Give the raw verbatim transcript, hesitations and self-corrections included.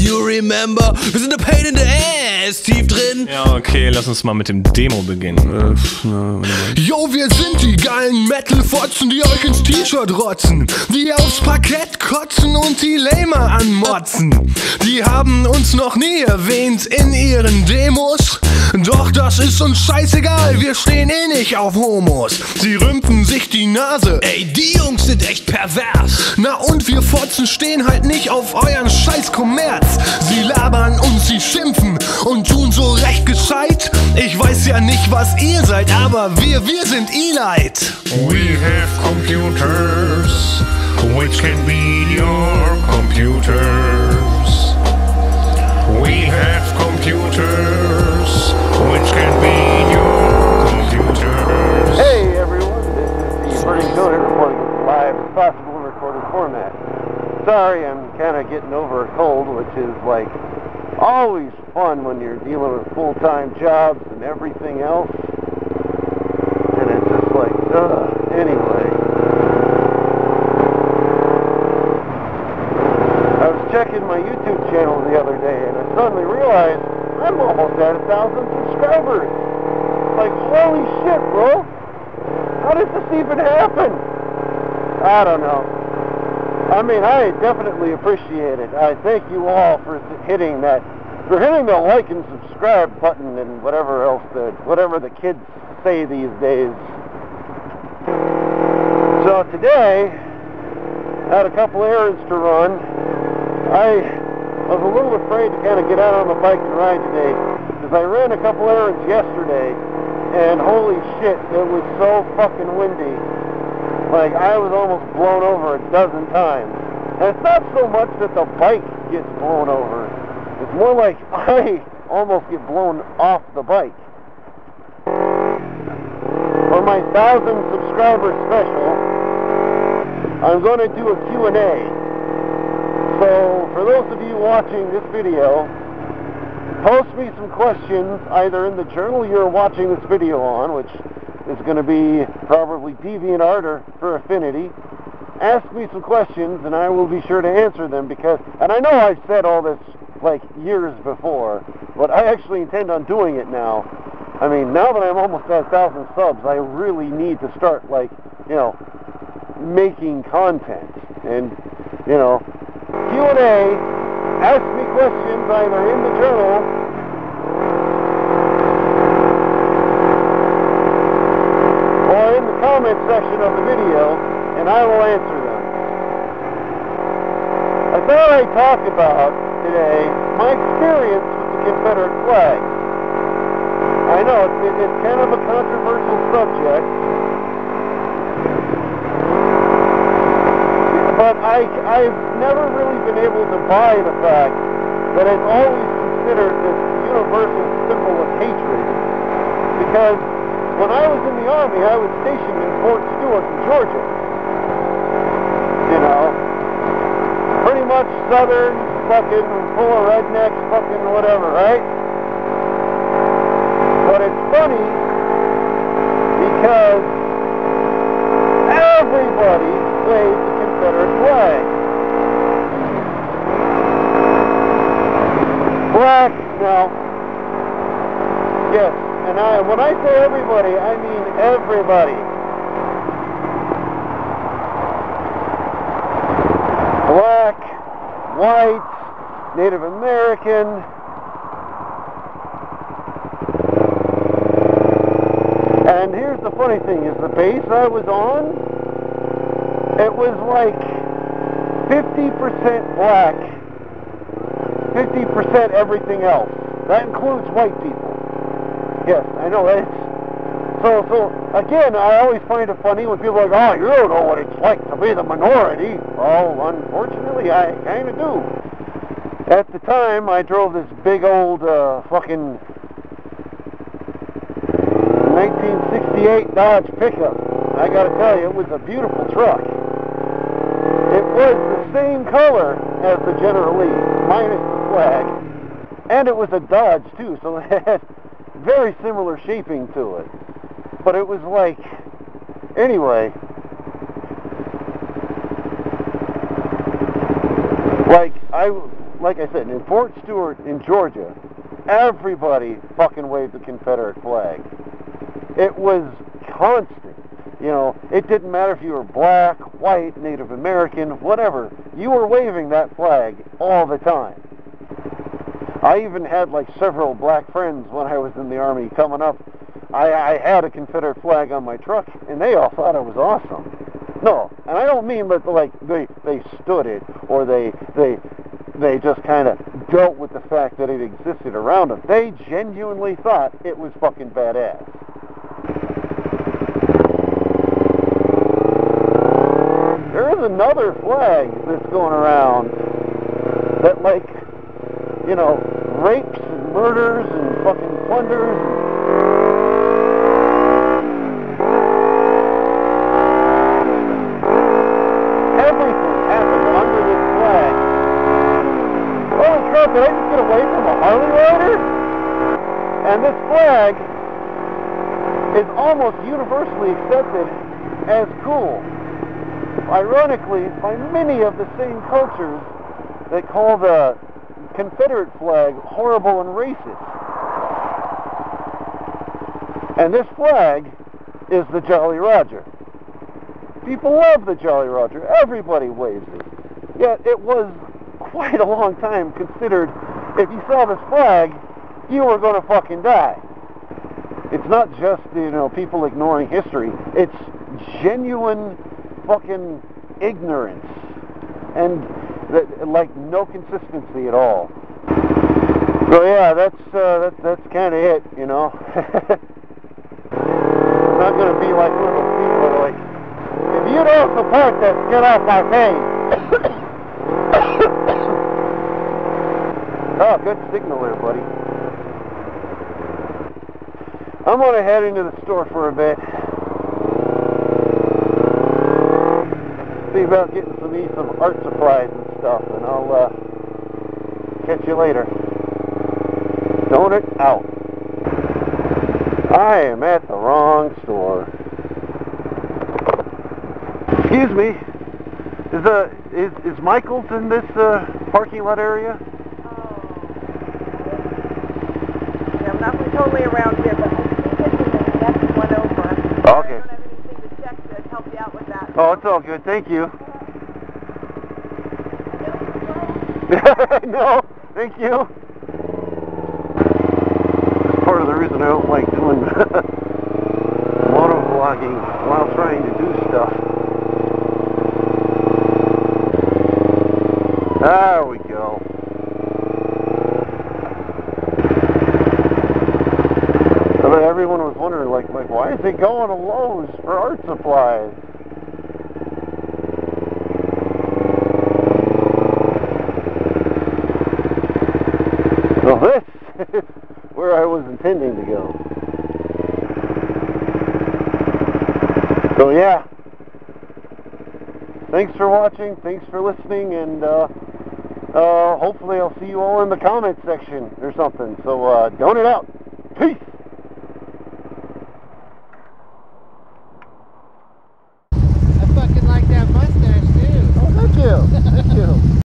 You remember? Wir sind a pain in the ass, tief drin. Ja, okay, lass uns mal mit dem Demo beginnen. Jo, wir sind die geilen Metal-Fotzen, die euch ins T-Shirt rotzen, die aufs Parkett kotzen und die Lamer anmotzen. Die haben uns noch nie erwähnt in ihren Demos, doch das ist uns scheißegal, wir stehen eh nicht auf Homos. Sie rümpfen sich die Nase, ey, die Jungs sind echt pervers. Na und wir Fotzen stehen halt nicht auf euren scheiß Kommerz. Sie labern und sie schimpfen und tun so recht gescheit. Ich weiß ja nicht, was ihr seid, aber wir, wir sind E-Lite. We have computers, which can be your computers. We have computers, which can be your computers. Hey everyone, this is the Burning Code reporting live as possible in recorded format. Sorry, I'm kind of getting over a cold, which is like always fun when you're dealing with full-time jobs and everything else. And it's just like, ugh, anyway. I was checking my YouTube channel the other day and I suddenly realized I'm almost at a thousand subscribers. Like, holy shit, bro. How did this even happen? I don't know. I mean, I definitely appreciate it. I thank you all for hitting that, for hitting the like and subscribe button and whatever else, the, whatever the kids say these days. So today, I had a couple errands to run. I was a little afraid to kind of get out on the bike and ride today, because I ran a couple errands yesterday, and holy shit, it was so fucking windy. Like, I was almost blown over a dozen times. And it's not so much that the bike gets blown over. It's more like I almost get blown off the bike. For my thousand subscriber special, I'm going to do a Q and A. So, for those of you watching this video, post me some questions either in the journal you're watching this video on, which is going to be probably DeviantArt or for Affinity. Ask me some questions and I will be sure to answer them, because, and I know I've said all this like years before, but I actually intend on doing it now. I mean, now that I'm almost at a thousand subs, I really need to start, like, you know, making content. And, you know, Q and A, ask me questions either in the journal or in the comment section of the video, and I will answer them. I thought I'd talk about today my experience with the Confederate flag. I know it's, it's kind of a controversial subject, but I, I've never really been able to buy the fact that it's always considered this universal symbol of hatred, because when I was in the Army, I was stationed in Fort Stewart in Georgia. You know, pretty much southern, fucking full of rednecks, fucking whatever, right? But it's funny because everybody waved the Confederate flag. Black, no. Yes. And I, when I say everybody, I mean everybody. Black, white, Native American. And here's the funny thing, is the base I was on, it was like fifty percent black, fifty percent everything else. That includes white people. Yes, I know. It's, so, so, again, I always find it funny when people are like, oh, you don't know what it's like to be the minority. Well, unfortunately, I kind of do. At the time, I drove this big old uh, fucking nineteen sixty-eight Dodge pickup. I gotta tell you, it was a beautiful truck. It was the same color as the General Lee, minus the flag. And it was a Dodge, too, so it had very similar shaping to it. But it was like, anyway, like I like I said, in Fort Stewart in Georgia, everybody fucking waved the Confederate flag. It was constant. You know, it didn't matter if you were black, white, Native American, whatever. You were waving that flag all the time. I even had like several black friends when I was in the Army coming up. I, I had a Confederate flag on my truck, and they all thought it was awesome. No, and I don't mean that like they they stood it or they they they just kind of dealt with the fact that it existed around them. They genuinely thought it was fucking badass. There is another flag that's going around that, like, you know, rapes and murders and fucking plunders. Everything happens under this flag. Holy crap, did I just get away from a Harley rider? And this flag is almost universally accepted as cool. Ironically, by many of the same cultures that call the Confederate flag horrible and racist. And this flag is the Jolly Roger. People love the Jolly Roger. Everybody waves it. Yet it was quite a long time considered, if you saw this flag, you were going to fucking die. It's not just, you know, people ignoring history. It's genuine fucking ignorance and that, like, no consistency at all. So yeah, that's uh, that's that's kind of it, you know. I'm not gonna be like one of those people that are like, if you don't support this, get off my page. Oh, good signal there, buddy. I'm gonna head into the store for a bit. See about getting some me some art supplies and stuff, and I'll uh, catch you later. Donut out. I am at the wrong store. Excuse me. Is uh is is Michael's in this uh, parking lot area? Oh. Yeah, I'm not totally around here, but I think it's in the next one over. Oh, okay. I don't have anything to check to help you out with that. Oh, it's all good. Thank you. No, thank you. That's part of the reason I don't like doing motovlogging while trying to do stuff. There we go. I bet everyone was wondering, like, like, why is he going to Lowe's for art supplies? So this is where I was intending to go. So yeah, thanks for watching, thanks for listening, and uh, uh, hopefully I'll see you all in the comment section or something. So uh, donut out. Peace. I fucking like that mustache too. Oh, thank you. Thank you.